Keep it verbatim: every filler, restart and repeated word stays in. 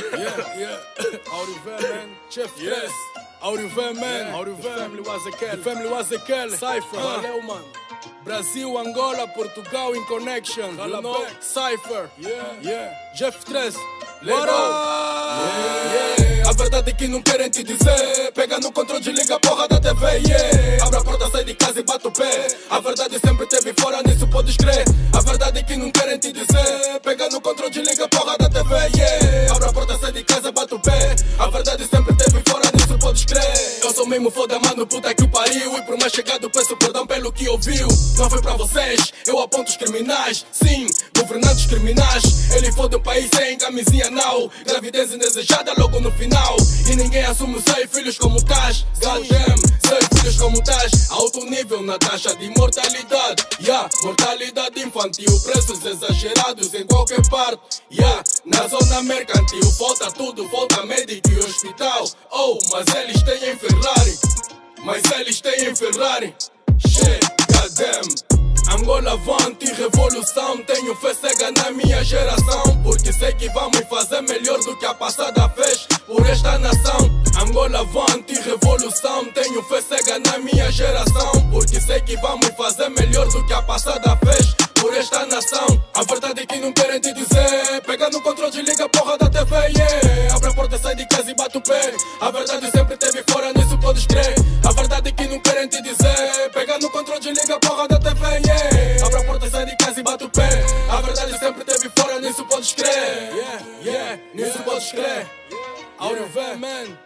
Yeah, yeah. Aurivel, man. Chef Yes. Aurivel, man. Aurivel. Family was a Kel. Family was a Kel. Cypher. Uh. Valeu, mano. Brasil, Angola, Portugal in connection. You know? Cypher. Yeah, yeah. Jeff três. Bora! Yeah, yeah. A verdade é que não querem te dizer. Pega no controle, desliga a porra da T V. Yeah. Abre a porta, sai de casa e bate o pé. A verdade sempre teve fora, nisso podes crer. A verdade é que não querem te dizer. Pega no controle, desliga a porra da T V. Yeah. Abre a porta, sai de casa e bate o pé. A verdade sempre teve fora, nisso podes crer. Eu sou mesmo foda, mano, puta que o pariu. E por mais chegado peço perdão pelo que ouviu. Não foi pra vocês, eu aponto os criminais. Sim, governantes criminais. Ele fode o país sem camisinha não. Gravidez indesejada logo no final. E ninguém assume os seis filhos como tais. Goddamn, seis filhos como tais. Alto nível na taxa de mortalidade. Yeah, mortalidade infantil. Preços exagerados em qualquer parte. Yeah, na zona mercantil falta tudo, falta médico e hospital. Oh, mas eles têm Ferrari. Mas eles têm Ferrari. Shit, goddamn. Angola avante, revolução. Tenho fé cega na minha geração, porque sei que vamos fazer melhor do que a passada fez por esta nação. Angola avante, revolução. Tenho fé cega na minha geração, porque sei que vamos fazer melhor do que a passada fez por esta nação. A verdade é que não querem te dizer. Pega no controle, desliga a porra da T V. Yeah. Abre a porta, sai de casa e bate o pé. A verdade sempre teve fora, nisso podes crer. A verdade é que não querem te dizer. Pega no controle, desliga a porra da T V. Yeah. Abre a porta, sai de casa e bate o pé. A verdade sempre teve fora, nisso podes crer. Yeah, yeah, nisso podes crer. Aurivel, man.